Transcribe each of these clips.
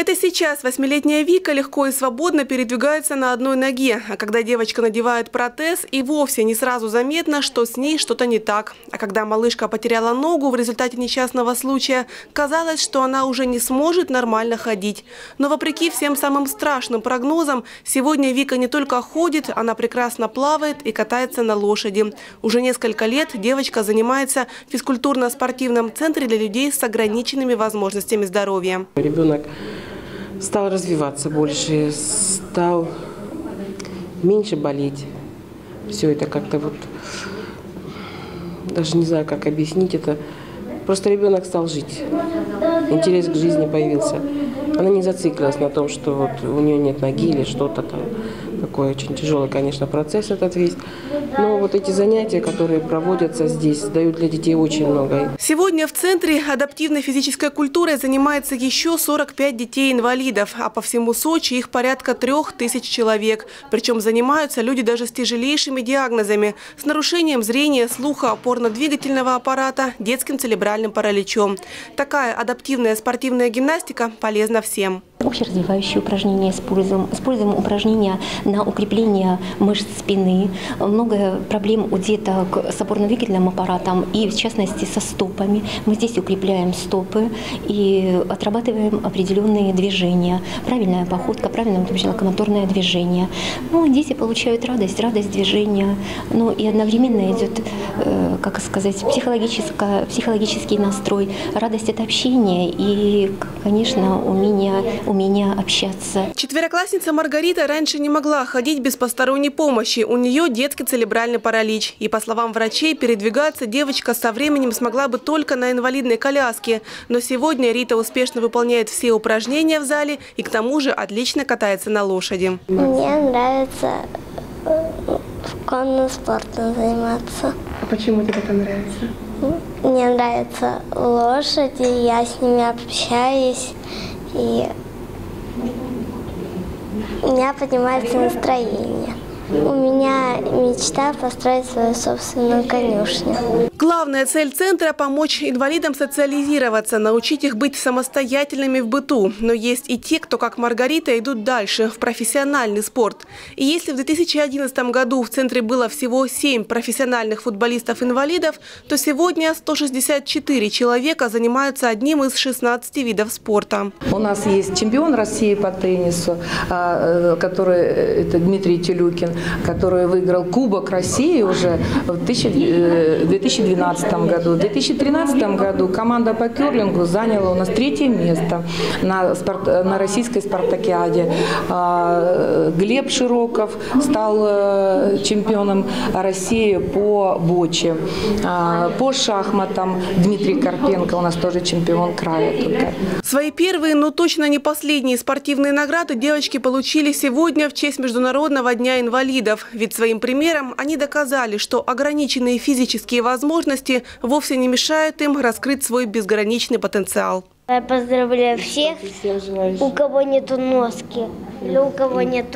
Это сейчас 8-летняя Вика легко и свободно передвигается на одной ноге. А когда девочка надевает протез, и вовсе не сразу заметно, что с ней что-то не так. А когда малышка потеряла ногу в результате несчастного случая, казалось, что она уже не сможет нормально ходить. Но вопреки всем самым страшным прогнозам, сегодня Вика не только ходит, она прекрасно плавает и катается на лошади. Уже несколько лет девочка занимается в физкультурно-спортивном центре для людей с ограниченными возможностями здоровья. Ребенок стал развиваться больше, стал меньше болеть. Все это как-то вот, даже не знаю, как объяснить это. Просто ребенок стал жить. Интерес к жизни появился. Она не зациклилась на том, что вот у нее нет ноги или что-то там. Такой очень тяжелый, конечно, процесс этот весь. Но вот эти занятия, которые проводятся здесь, дают для детей очень много. Сегодня в Центре адаптивной физической культуры занимается еще 45 детей-инвалидов, а по всему Сочи их порядка 3000 человек. Причем занимаются люди даже с тяжелейшими диагнозами, с нарушением зрения, слуха, опорно-двигательного аппарата, детским церебральным параличом. Такая адаптивная спортивная гимнастика полезна всем. Общеразвивающие упражнения используем упражнения на укрепление мышц спины. Много проблем у деток с опорно-двигательным аппаратом и, в частности, со стопами. Мы здесь укрепляем стопы и отрабатываем определенные движения. Правильная походка, правильное локомоторное движение. Ну, дети получают радость движения. Ну, и одновременно идет, как сказать, психологический настрой, радость от общения и, конечно, умение общаться. Четвероклассница Маргарита раньше не могла ходить без посторонней помощи. У нее детский церебральный паралич. И, по словам врачей, передвигаться девочка со временем смогла бы только на инвалидной коляске. Но сегодня Рита успешно выполняет все упражнения в зале и к тому же отлично катается на лошади. Мне нравится конным спортом заниматься. А почему тебе это нравится? Мне нравятся лошади, я с ними общаюсь. И у меня поднимается настроение. У меня мечта построить свою собственную конюшню. Главная цель центра – помочь инвалидам социализироваться, научить их быть самостоятельными в быту. Но есть и те, кто, как Маргарита, идут дальше, в профессиональный спорт. И если в 2011 году в центре было всего 7 профессиональных футболистов-инвалидов, то сегодня 164 человека занимаются одним из 16 видов спорта. У нас есть чемпион России по теннису, это Дмитрий Тюлюкин, который выиграл Кубок России уже в 2012 году. В 2013 году команда по керлингу заняла у нас 3-е место на российской спартакиаде. Глеб Широков стал чемпионом России по боче. По шахматам Дмитрий Карпенко у нас тоже чемпион края. Свои первые, но точно не последние спортивные награды девочки получили сегодня в честь Международного дня инвалидов. Ведь своим примером они доказали, что ограниченные физические возможности вовсе не мешают им раскрыть свой безграничный потенциал. Я поздравляю всех, у кого нету носки, или у кого нету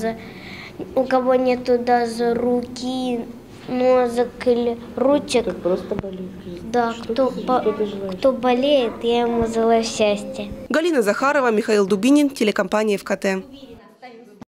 даже руки, носок или ручек. Просто болеет. Да, кто болеет, я ему желаю счастья. Галина Захарова, Михаил Дубинин, телекомпания ФКТ.